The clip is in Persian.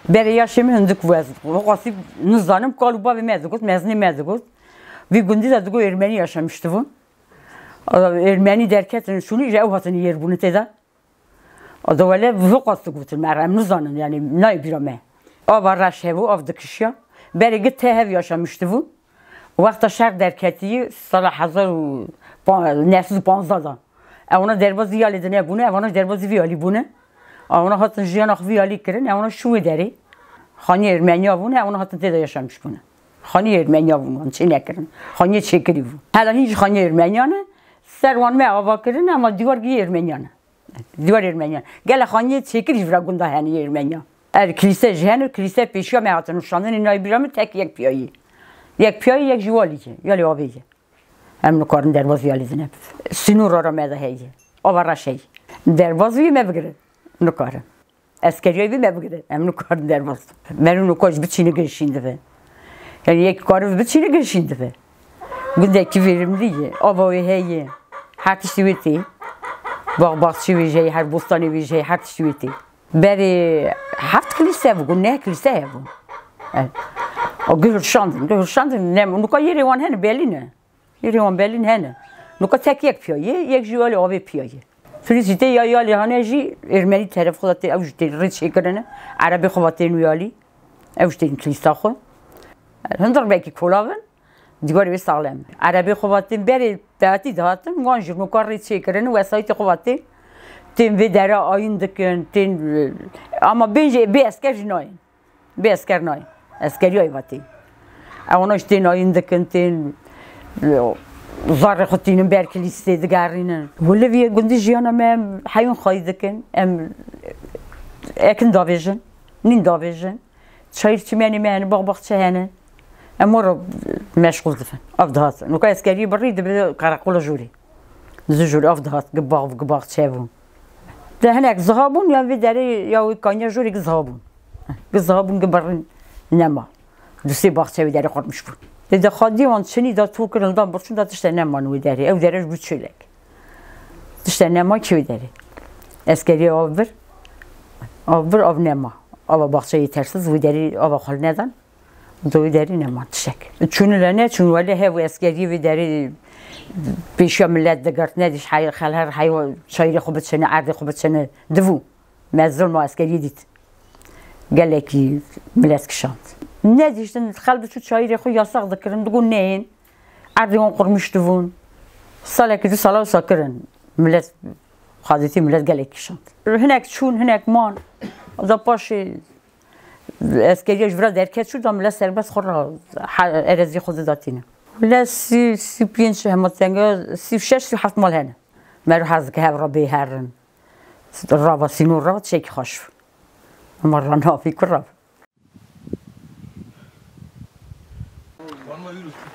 برای yaşamı hındık vazı. O kasıp nizanım kalıba ve mezgut, mezni mezgut. Ve gündüz adı Ermeni yaşamıştı bu. Ermeni derken şunu revhatını yer bunu teda. O da öyle bu kasıp götür. Meram nizanın yani ne birame. O var raşevu, o dikişya. Beri git tehev yaşamıştı bu. Vakta şer derketiyi salah hazır nesli panzada. Ona derbazı yali ne bunu, ona derbazı viyali bunu. Ona hatta jiyanak viyali kirin, ona şu deri. Hani Ermeniya bunu, ona hatta teda yaşamış bunu. Hani Ermeniya bunu, çi nekirin. Hani çekiri bu. Hala hiç hani Ermeniyanı, servan me ava kirin ama divar gi Ermeniyanı. Divar Ermeniyan. Gel hani çekiri vra gunda hani Ermeniya. Er kilise jihanı, kilise peşiya me hatın uşandın inay biramı tek yek piyayı. Yek piyayı yek jivalici, yali abici. Hem nukarın derbazı yalizin hep. Sinur aramaya da heyi. O var şey. Derbazı me bigire. Nukarın. Askeriye bir mevgide. Hem nukarın derbazı. Benim nukaj bir çiğne girişinde be. Yani yek karı bir çiğne girişinde be. Gündeki verim diye. Abavı heyi. Her tişti veti. Bağbakçı veceği, her bostani veceği, her tişti veti. Beri haft kilise bu. Ne kilise bu. O gürşandın. Ne nuka yeri van hene belli ne. Yeri van belli hene. Nuka tek yek piyo. Yek jivali abi piyo. Filisite ya yali haneci Ermeni taraf خواته اوجته رد شکرنه عربی خواته نیالی اوجته کلیسا خو هندر بکی کلاون دیگری به سالم عربی خواته بری دهاتی دهاتن وانجر مکار رد شکرنه وسایت خواته تیم به در آین دکن تیم اما بینجی به اسکر نای به اسکر نای اسکری آیواتی اوناش تیم آین دکن تیم زار خطینم برکلی استید گارینن. ولی وی گندی جیانا من حیون خواهید کن. اکن داویجن، نین داویجن. چایر چیمانی من باغ چهانه. اما رو مشغول دفن. افدهات. نوکا اسکری برید به کارکولا جوری. زجوری افدهات باغ چهون. ده هنگ زهابون یا وی داری یا وی کانیا جوری زهابون برین نما. دوستی باغ چهوی داری خورمش بود. Dedi xadiyman çini da tokurundan burçun da dişte neman uderi. Ev deriş bütçülek. Dişte nema ki uderi. Eskeri avır. Avır av nema. Ava bahçe yetersiz uderi ava hal neden? Da uderi neman dişek. Çünüle ne? Çünü vali hev eskeri uderi beşya millet degart ne diş hay xalher hay şairi خوبت sene ardı خوبت sene dvu. Mezzul ma eskeri dit. Geleki millet kişant. Ne diyiştin? Kalbi şu çayırı koy yasak dıkırın. Dugun neyin? Ardiyon kurmuştu bun. Salakidi salav sakırın. Millet, Hazreti millet gelek kişant. Hinek çun, hinek man. O da paşı eskeriye jvra derket şu da millet serbest khora erezi khodu datine. Millet si piyenç hemat tenge si şeş si haft mal hene. Meru hazke hev rabbi herrin. Rava sinur rava çek hoş. Marra nafi kurrab.